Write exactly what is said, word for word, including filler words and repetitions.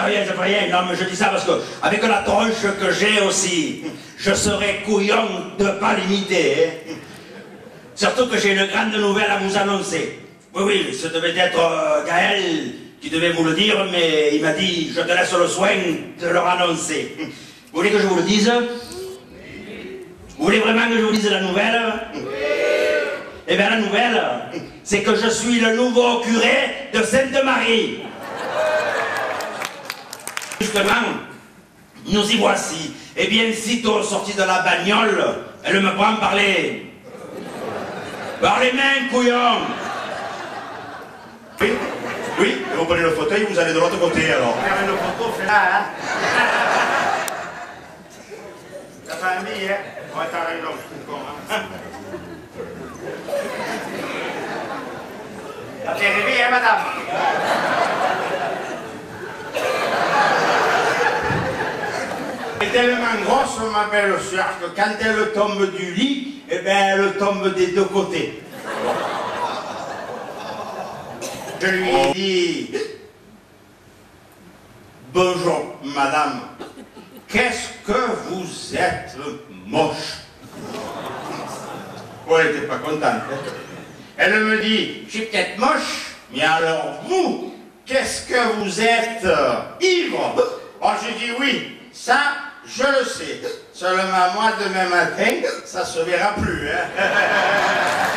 rien, ça fait rien. Non, mais je dis ça parce que, avec la tronche que j'ai aussi, je serais couillon de pas l'imiter. Hein. Surtout que j'ai une grande nouvelle à vous annoncer. Oui, oui, ce devait être euh, Gaël qui devait vous le dire, mais il m'a dit, je te laisse le soin de leur annoncer. Vous voulez que je vous le dise? Vous voulez vraiment que je vous dise la nouvelle? Eh bien, la nouvelle, c'est que je suis le nouveau curé de Sainte-Marie. Justement, nous y voici. Eh bien, sitôt sorti de la bagnole, elle me prend par les... par les mains, couillon. Oui, oui, et vous prenez le fauteuil, vous allez de l'autre côté, alors. Faire une photo, c'est là, hein. La famille, hein. On va t'arrêter là, hein. T'es rêvé, hein, madame? Elle est tellement grosse, ma belle soeur, que quand elle tombe du lit, eh ben, elle tombe des deux côtés. Je lui ai dit, bonjour, madame, qu'est-ce que vous êtes moche? Oh, elle n'était pas contente. Hein? Elle me dit, je suis peut-être moche, mais alors vous, qu'est-ce que vous êtes euh, ivre? Oh, je dis oui, ça, je le sais. Seulement moi, demain matin, ça se verra plus. Hein?